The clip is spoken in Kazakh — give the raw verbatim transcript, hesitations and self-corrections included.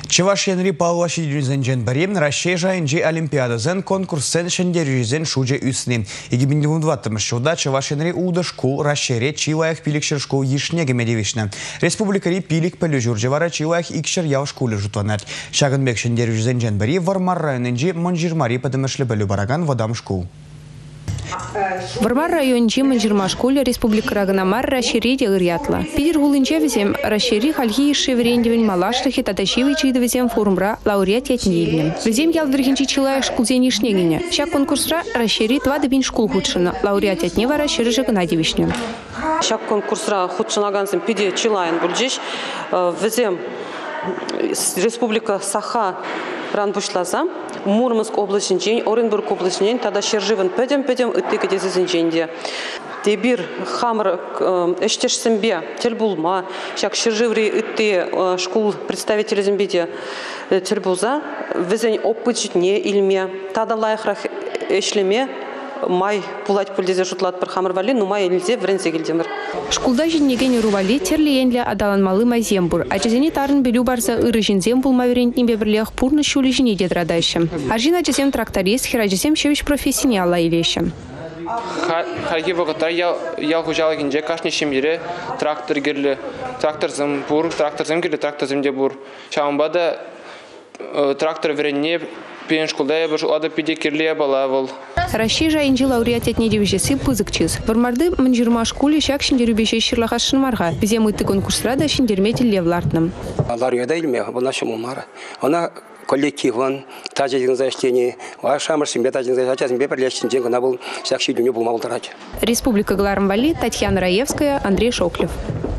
Чевашенри палваши дюзенжен барем Россия жайынжи олимпиадазен конкурсен шендерюзен шуже үсне. Егибинди двадцатом шуда Чевашенри уда школ Россия чилаях пиликшер школ ешнеге медевишна. Республикари пилик пелюжур жевара чилаях икшер яв школы жутванат. Шагынбек шендерюзенжен бари Вармар районынжи Монжирмари подымышлы бөлü бараган водам школ. Вармар райончи Монжирма школе республика Рагнамар расшири дегырятла. Питер гулынча везем расшири хальхи шеврендевен малашлахи таташивы чидовезем форумра лауреат ятнильным. Везем ялдырхинчи чилаях шкулзен ишнегине. Ща конкурсра расшири два дебин школ худшина. Лауреат ятнева расшири жагнадевишня. Ща конкурсра худшинаганцем пиде чилаин бульджиш. Везем республика Саха Ранбушлаза, Мурманск областный, Оренбург областный, тогда Шерживан педем педем и ты где зазенченде. Тебир хамр эштешсембе тельбулма, шак Шерживри и ты школ представители зембите тельбуза, везень опытчне ильме, тогда лайхрах эшлеме. Май пулать пульдезе шутлат пар хамырвали, но май нельзя врензе гильдемер. Шкулда жиннеген рували терлиенле адаланмалы майзембур. А чезени тарын белю барса ырыжин зембул маверентни беберлех пурны шули жини дедрадайшем. Аржина чезем тракторист, хераджесем шевич профессионала илещем. Харги богата я я хужал гинже кашни шимире трактор герле трактор зембур трактор земгерле трактор земдебур. Шамбада трактор вренне пен школда я баш ада пиде кирле балавал. Россия жайынчи лауреат ятнедевишеси пызыкчыз. Вармарды Монжирма школе шак шиндерюбеше ширлаха шынмарга. Бизе мыты конкурсра да шиндермети левлартным. Лауреата илме, она шумумара. Она коллективан, тажидин заштени, вашамар симбе тажидин заштени, бе прилечен день, она был шак шидюню был маултарать. Республика Гларамвали, Татьяна Раевская, Андрей Шоклев.